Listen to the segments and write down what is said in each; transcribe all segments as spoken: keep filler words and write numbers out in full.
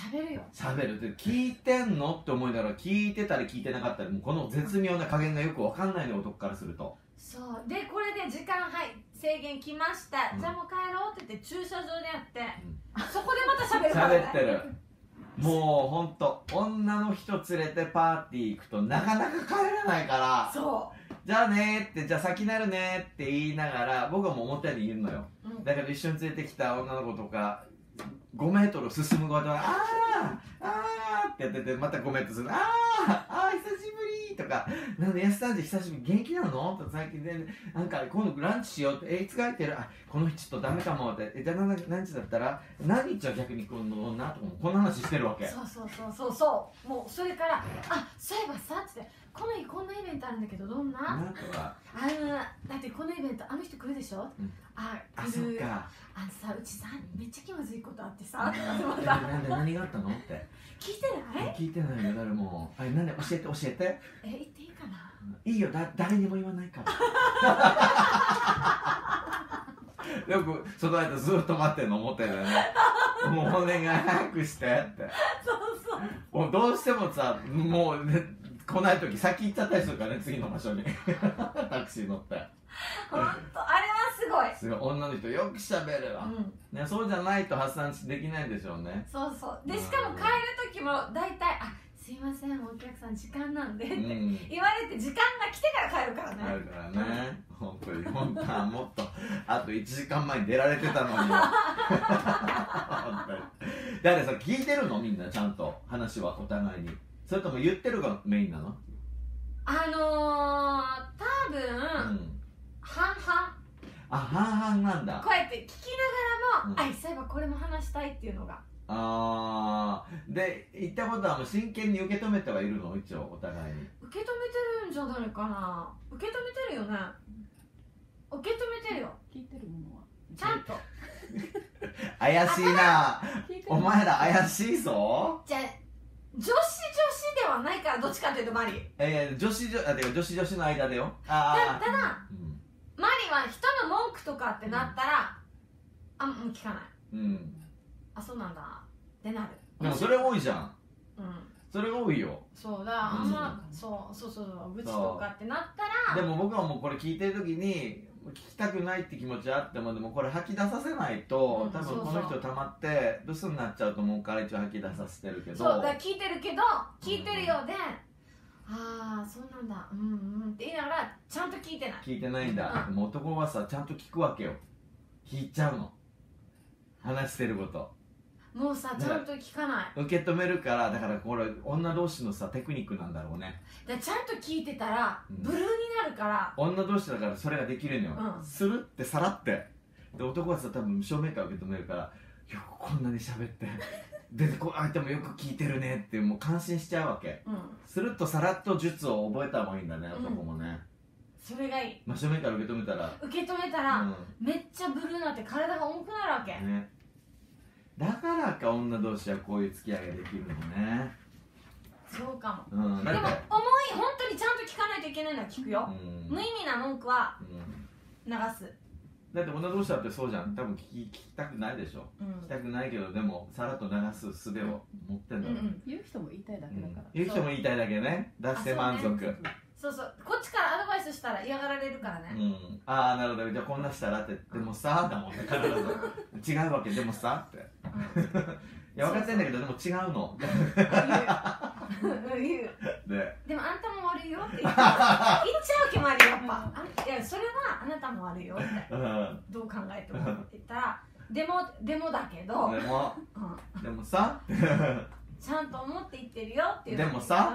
喋るよ。 喋るって聞いてんのって思いながら、聞いてたり聞いてなかったり、もうこの絶妙な加減がよくわかんないの、男からすると。 そうでこれで時間はい制限来ました、うん、じゃあもう帰ろうって言って駐車場でやって、うん、そこでまた喋るからね。 喋ってる。もうほんと女の人連れてパーティー行くとなかなか帰れないから、 そうじゃあねーって、じゃあ先なるねーって言いながら僕はもう表にいるのよ、うん、だけど一緒に連れてきた女の子とかごメートル進むごとに「あーあー」ってやってて、またごメートル進む「あーあー久しぶり」とか「なんで安さんじ久しぶり元気なの?」とか最近で、ね、なんか今度ランチしようって「えいつ帰ってる?」あ「この日ちょっとダメかも」って「えじゃあ何日だったら何日は逆に来るのな」とかもこんな話してるわけ。 そうそうそうそうそうもうそれから「あそういえばさ」っつって「この日こんなイベントあるんだけどどんな?」 なんとかあのだってこのイベントあの人来るでしょ、うん、ああそっかあのさうちさめっちゃ気まずいことあってさなんで何があったのって聞いてない聞いてないよ誰もあれなんで教えて教えてえ言っていいかな。 いいよだ誰にも言わないからよくその間ずっと待ってんの思ってるよねもうお願い早くしてってそうそうもうどうしてもさもう、ね、来ない時先行っちゃったりするからね次の場所にタクシー乗ってほんとあれはすごいすごい女の人よくしゃべるわ、うんね、そうじゃないと発散できないでしょうね。 そうそうでしかも帰る時も大体「あすいませんお客さん時間なんで」って言われて時間が来てから帰るからね。 帰るからね本当に本当はもっとあといちじかんまえに出られてたのに本当にだからさ聞いてるのみんなちゃんと話はお互いにそれとも言ってるがメインなの？ あのー、多分、うん、半々 あ半々なんだ。 こうやって聞きながらも、うん、あそういえばこれも話したいっていうのがあーで言ったことはもう真剣に受け止めてはいるの一応お互いに受け止めてるんじゃないかな。受け止めてるよね。受け止めてるよ。 聞いてるものはちゃんと怪しいなお前ら怪しいぞ。 じゃあ女子女子ではないからどっちかというとマリえー、女子女あてか女子女子の間でよ。 あただ、うん、マリは人の文句とかってなったら、うん、あもう聞かない、うん、あそうなんだってなる。 でもそれ多いじゃん、 うん、 それが多いよ。 そうだ、あんま、うん、そうそうそう愚痴とかってなったらでも僕はもうこれ聞いてる時に聞きたくないって気持ちあってもでもこれ吐き出させないと、うん、多分この人溜まってブスになっちゃうと思うから一応吐き出させてるけどそうだから聞いてるけど聞いてるようで、うん、ああそうなんだうんうんって言いながらちゃんと聞いてない聞いてないんだ、うん、でも男はさちゃんと聞くわけよ。聞いちゃうの話してることもうさちゃんと聞かない受け止めるからだからこれ女同士のさテクニックなんだろうね。 だちゃんと聞いてたらブルーになるから、 うん、女同士だからそれができるのよ、うん、するってさらってで男はさ多分正面から受け止めるからよくこんなに喋ってでこ相手もよく聞いてるねってもう感心しちゃうわけ、うん、するとさらっと術を覚えた方がいいんだね男もね、 うん、それがいい。 真正面から受け止めたら受け止めたら、うん、めっちゃブルーになって体が重くなるわけ、 ね、だからか女同士はこういう付き合いができるのね。 そうかも、 うん、 でも重い本当にちゃんと聞かないといけないのは聞くよ、うん、無意味な文句は流す、 だって女同士だってそうじゃん。多分聞き、聞きたくないでしょ、うん、聞きたくないけどでもさらっと流す術を持ってんだろう、うんうん、 言う人も言いたいだけだから、うん、 言う人も言いたいだけね出して満足。 そうそうこっちからアドバイスしたら嫌がられるからね、 うん、ああなるほどじゃあこんなしたらってでもさだもんね必ず違うわけでもさっていや分かってんだけどでも違うの言う言うででもあんたも悪いよって言っちゃう言っちゃうわけもあるよやっぱあいやそれはあなたも悪いよって、うん、どう考えてもって言ったらでもでもだけどでも、うん、でもさちゃんと思って言ってるよっていうでもさ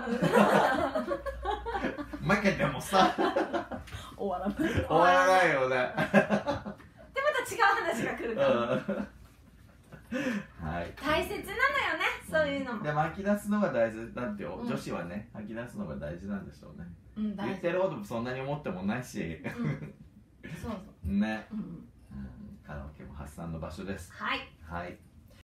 毎回でもさ終わらない終わらないよねでまた違う話が来るから、うんはい、 大切なのよね、そういうのも。 でも吐き出すのが大事だってよ、うん、女子はね吐き出すのが大事なんでしょうね、うん、言ってるほどそんなに思ってもないし、うん、そうそうね、うん、カラオケも発散の場所です。 はい、 はい